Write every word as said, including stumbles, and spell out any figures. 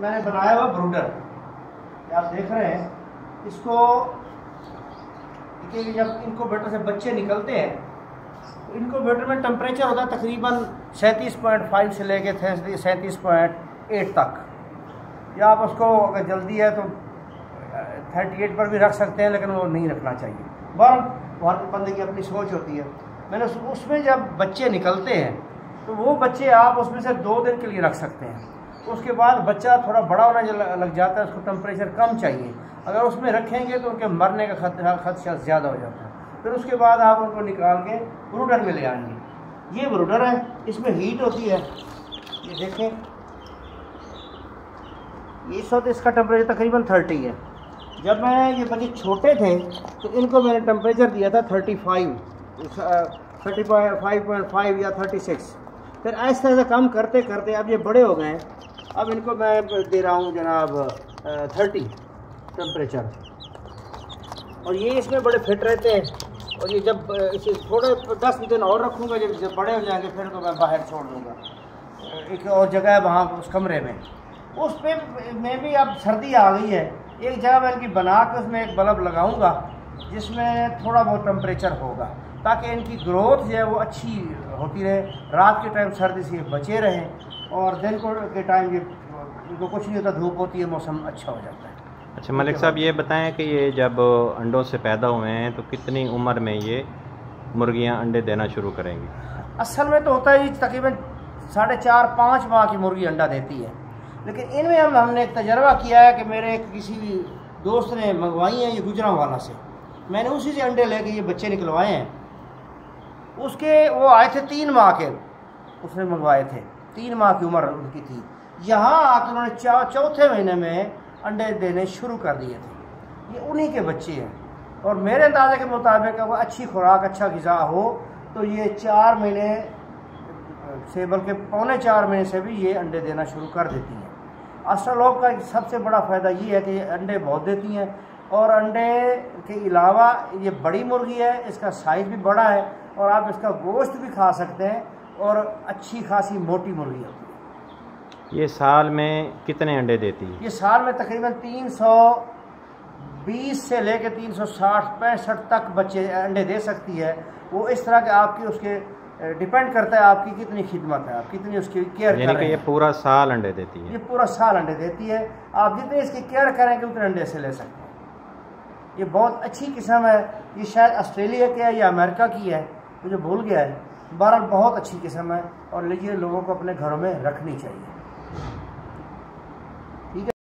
मैंने बनाया हुआ ब्रूडर, आप देख रहे हैं इसको। देखिए जब इनक्यूबेटर से बच्चे निकलते हैं तो इनक्यूबेटर में टेम्परेचर होता है तकरीबन सैंतीस पॉइंट फाइव से लेके सैंतीस पॉइंट एट तक, या आप उसको अगर जल्दी है तो थर्टी एट पर भी रख सकते हैं, लेकिन वो नहीं रखना चाहिए। बार हर बंदे की अपनी सोच होती है। मैंने उस, उसमें जब बच्चे निकलते हैं तो वो बच्चे आप उसमें से दो दिन के लिए रख सकते हैं। तो उसके बाद बच्चा थोड़ा बड़ा होने लग जाता है, उसको टेम्परेचर कम चाहिए। अगर उसमें रखेंगे तो उनके मरने का खतरा खदशा ज़्यादा हो जाता है। फिर उसके बाद आप उनको निकाल के ब्रूडर में ले आएंगे। ये ब्रूडर है, इसमें हीट होती है। ये देखें, इस वक्त इसका टेम्परेचर तकरीबन थर्टी है। जब मैं ये बच्चे छोटे थे तो इनको मैंने टेम्परेचर दिया था thirty five thirty five point five या थर्टी सिक्स। फिर ऐसा ऐसा कम करते करते अब ये बड़े हो गए हैं। अब इनको मैं दे रहा हूँ जनाब थर्टी टेम्परेचर, और ये इसमें बड़े फिट रहते हैं। और ये जब इसे थोड़े दस दिन और रखूँगा, जब जब बड़े हो जाएंगे फिर तो मैं बाहर छोड़ दूँगा। एक और जगह है वहाँ उस कमरे में, उस पर में भी अब सर्दी आ गई है। एक जगह मैं इनकी बना के उसमें एक बल्ब लगाऊंगा जिसमें थोड़ा बहुत टेम्परेचर होगा, ताकि इनकी ग्रोथ जो है वो अच्छी होती रहे। रात के टाइम सर्दी से बचे रहें और दिन को के टाइम ये इनको कुछ नहीं होता, धूप होती है, मौसम अच्छा हो जाता है। अच्छा मलिक साहब, ये बताएं कि ये जब अंडों से पैदा हुए हैं तो कितनी उम्र में ये मुर्गियां अंडे देना शुरू करेंगी? असल में तो होता है जी तकरीबन साढ़े चार पाँच माह की मुर्गी अंडा देती है, लेकिन इनमें हम हमने एक तजर्बा किया है कि मेरे किसी दोस्त ने मंगवाई हैं ये गुजरांवाला से। मैंने उसी से अंडे लेके ये बच्चे निकलवाए हैं। उसके वो आए थे तीन माह के, उसने मंगवाए थे, तीन माह की उम्र उनकी थी। यहाँ आकर उन्होंने चौ चौथे महीने में अंडे देने शुरू कर दिए थे। ये उन्हीं के बच्चे हैं, और मेरे अंदाजे के मुताबिक अगर अच्छी खुराक अच्छा ग़िज़ा हो तो ये चार महीने से बल्कि पौने चार महीने से भी ये अंडे देना शुरू कर देती हैं। अस्ट्रालोप का सबसे बड़ा फ़ायदा ये है कि ये अंडे बहुत देती हैं, और अंडे के अलावा ये बड़ी मुर्गी है, इसका साइज़ भी बड़ा है और आप इसका गोश्त भी खा सकते हैं, और अच्छी खासी मोटी मुर्गी होती है। ये साल में कितने अंडे देती है? ये साल में तकरीबन तीन सौ बीस से लेकर तीन सौ साठ पैंसठ तक बच्चे अंडे दे सकती है। वो इस तरह के आपकी उसके डिपेंड करता है आपकी कितनी खिदमत है, आप कितनी उसकी केयर यानी कि ये पूरा साल अंडे देती है? ये पूरा साल अंडे देती है। आप जितने इसकी केयर करेंगे उतने अंडे से ले सकते हैं। ये बहुत अच्छी किस्म है। ये शायद ऑस्ट्रेलिया की है या अमेरिका की है, मुझे भूल गया है। बहरहाल बहुत अच्छी किस्म है, और ये लोगों को अपने घरों में रखनी चाहिए।